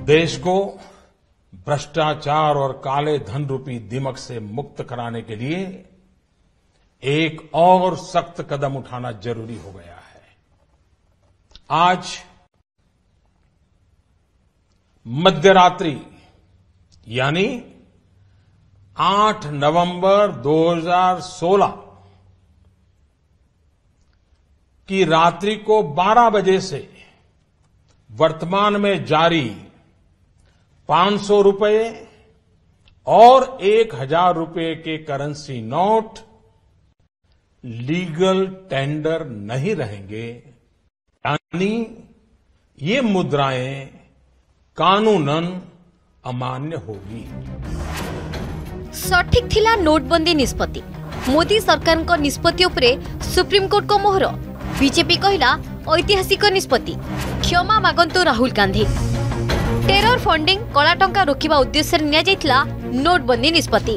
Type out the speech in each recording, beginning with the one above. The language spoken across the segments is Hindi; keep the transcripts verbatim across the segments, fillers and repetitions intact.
देश को भ्रष्टाचार और काले धन रूपी दीमक से मुक्त कराने के लिए एक और सख्त कदम उठाना जरूरी हो गया है। आज मध्यरात्रि यानी आठ नवंबर दो हज़ार सोलह की रात्रि को बारह बजे से वर्तमान में जारी पांच सौ रुपये और एक हजार रुपये के करेंसी नोट लीगल टेंडर नहीं रहेंगे, यानी ये मुद्राएं कानूनन अमान्य होगी। सठिक थिला नोटबंदी निष्पत्ति। मोदी सरकार को निष्पत्ति उपरे सुप्रीम कोर्ट को मोहर। बीजेपी कहला ऐतिहासिक निष्पत्ति। क्षमा मागंतु राहुल गांधी। टेरर फंडिंग कला टंका रोकिबा उद्देश्य निया जाइतला नोटबंदी निष्पत्ति।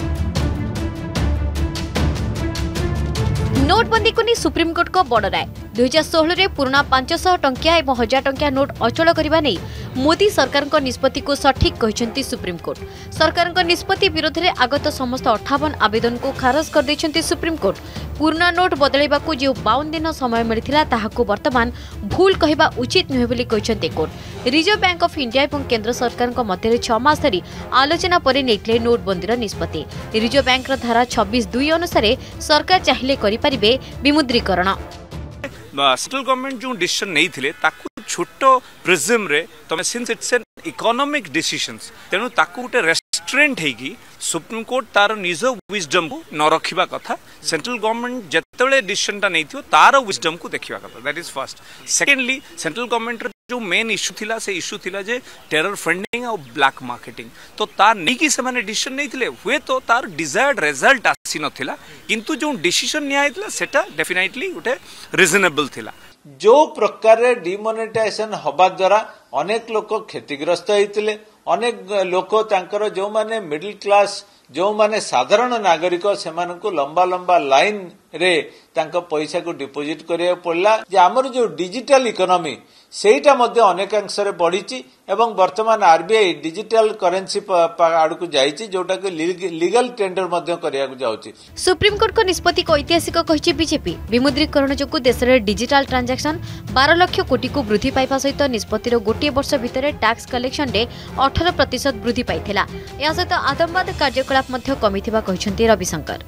नोटबंदी को नहीं सुप्रीम कोर्ट को बड़ राय। दुई हजार षोह रे पुराना पांच सौ टंकिया और हजार टंकिया नोट अचल करने नहीं मोदी सरकार को निष्पत्ति को सठिक कहते सुप्रीम कोर्ट। सरकार को निष्पत्ति विरोध में आगत समस्त अठावन आवेदन को खारज कर देछंती सुप्रीम कोर्ट। पुराना नोट बदलैबा को जो बावन दिन समय मिलता ताहाको वर्तमान भूल कहवा उचित नुहे बोली कहते court. Reserve bank of India और केंद्र सरकार को मध्य छह मास धरी आलोचना पर नहीं नोटबंदी निष्पत्ति। रिजर्व बैंक धारा छब्बीस दुई अनुसार सरकार चाहिए करें विमुद्रीकरण। सेंट्रल गवर्नमेंट जो डिसीजन नहीं थिले ताकू छोटो प्रिज्म रे तमे since it's an economic decisions तेनु ताकू गोटे रेस्ट्रेंट हेगी सुप्रीम कोर्ट तार निज विजडम को न रखिबा कथा। सेंट्रल गवर्नमेंट जतबेले डिसीजन ता नहीं थियो तार विजडम को देखिबा कथा। That is first. Secondly central government जो मेन इश्यू थिला से इश्यू थिला जे टेरर फंडिंग और ब्लैक मार्केटिंग तो तार नहीं कि से माने डिसीजन नहीं थिले हुए तो तार डिजायर्ड रिजल्ट आसी नथिला किंतु जो डिसीजन निया आइतला सेटा डेफिनेटली उठे रीजनेबल थिला। जो प्रकार रे डिमोनेटाइजेशन हबा द्वारा अनेक लोक क्षतिग्रस्त होइतिले। अनेक लोक तांकर जो माने मिडिल क्लास जो माने साधारण नागरिक से लंबा लंबा लाइन रे तांका पैसा को डिपोजिट करिया पड़ला। जे हमर जो डिजिटल इकोनॉमी सेटा मध्य अनेकांश रे बढ़ीची एवं वर्तमान आरबीआई डिजिटल करेंसी आड़ को जाइची जोटा कि लीगल टेंडर मध्य करिया को जाउची। सुप्रीम कोर्ट को निष्पत्ति को ऐतिहासिक कहिछि बीजेपी। विमुद्रीकरण जोगु देश रे डिजिटल ट्रांजैक्शन बारह लाख कोटी को वृद्धि पाइबा सहित निष्पत्तिर गोटे वर्ष भितर टैक्स कलेक्शन रे अठारह प्रतिशत वृद्धि पाइथिला। या सहित आतंकवाद कार्यकलाप मध्य कमिथिबा कहिसंती रविशंकर।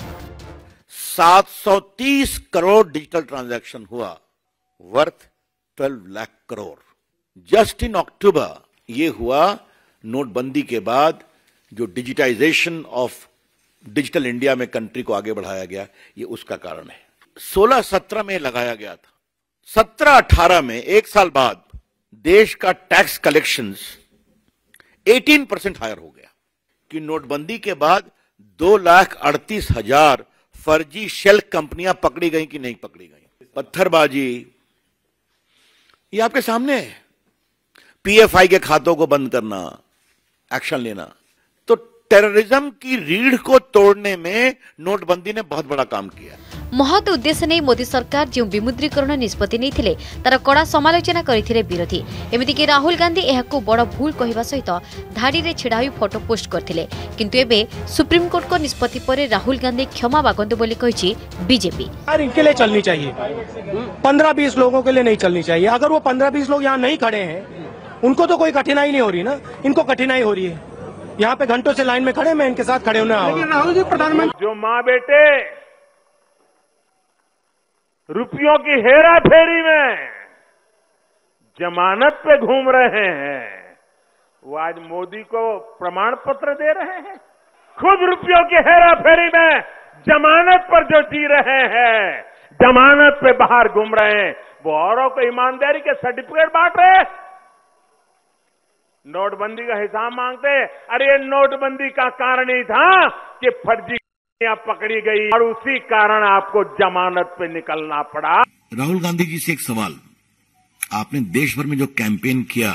सात सौ तीस करोड़ डिजिटल ट्रांजैक्शन हुआ वर्थ बारह lakh crore. Just in October ये हुआ नोटबंदी के बाद जो डिजिटाइजेशन ऑफ डिजिटल इंडिया में कंट्री को आगे बढ़ाया गया ये उसका कारण है। सोलह सत्रह में लगाया गया था। सत्रह अठारह में एक साल बाद देश का टैक्स कलेक्शंस अठारह परसेंट हायर हो गया कि नोटबंदी के बाद दो लाख अड़तीस हजार फर्जी शेल कंपनियां पकड़ी गई कि नहीं पकड़ी गई। पत्थरबाजी ये आपके सामने है। पीएफआई के खातों को बंद करना, एक्शन लेना, तो टेररिज्म की रीढ़ को तोड़ने में नोटबंदी ने बहुत बड़ा काम किया। महत उद्देश्य नहीं मोदी सरकार जो विमुद्रीकरण निष्पत्ति नहीं थिले तार कड़ा समालोचना करथिले विरोधी। एमिति कि राहुल गांधी एहाको बड़ भूल कहवा सहित धाड़ी रे छिड़ा होई फोटो पोस्ट करथिले। किंतु एबे सुप्रीम कोर्ट को निष्पत्ति पर राहुल गांधी क्षमा मागंतु बोली कहिछि बीजेपी। यार इनके लिए चलनी चाहिए, पंद्रह बीस लोगों के लिए नहीं चलनी चाहिए। अगर वो पंद्रह बीस लोग यहाँ नहीं खड़े हैं उनको तो कोई कठिनाई नहीं हो रही ना, इनको कठिनाई हो रही है। यहाँ पे घंटों से लाइन में खड़े, मैं इनके साथ खड़े होने आऊंगा। राहुल जी प्रधानमंत्री जो माँ बेटे रुपयों की हेरा फेरी में जमानत पे घूम रहे हैं वो आज मोदी को प्रमाण पत्र दे रहे हैं। खुद रुपयों की हेरा फेरी में जमानत पर जो जी रहे हैं, जमानत पे बाहर घूम रहे हैं, वो औरों को ईमानदारी के सर्टिफिकेट बांट रहे हैं। नोटबंदी का हिसाब मांगते। अरे ये नोटबंदी का कारण ही था कि फर्जी पकड़ी गई और उसी कारण आपको जमानत पे निकलना पड़ा। राहुल गांधी जी से एक सवाल, आपने देश भर में जो कैंपेन किया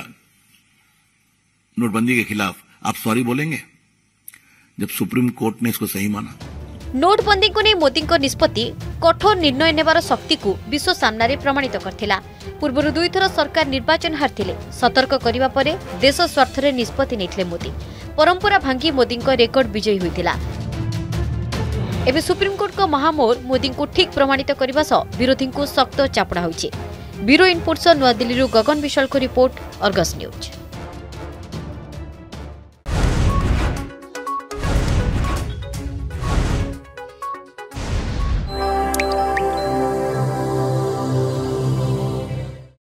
नोटबंदी के खिलाफ, आप सॉरी बोलेंगे जब सुप्रीम कोर्ट ने इसको सही माना? नोटबंदी को नहीं मोदी को निष्पत्ति कठोर निर्णय नेबार शक्ति को विश्व सामने प्रमाणित करथिला। पूर्व दुई थर सरकार निर्वाचन हारथिले। सतर्क करिबा परे देश स्वार्थ रे निष्पत्ति नेथिले मोदी। परंपरा भांगी मोदी को रेकर्ड विजयी होइतिला। एबे सुप्रीमकोर्ट को महामोर मोदी को ठीक प्रमाणित करने सह विरोधी को सख्त चापड़ा होइछि। ब्यूरो इनपुट्स नवा दिल्ली गगन विशाल को रिपोर्ट, अर्गस न्यूज।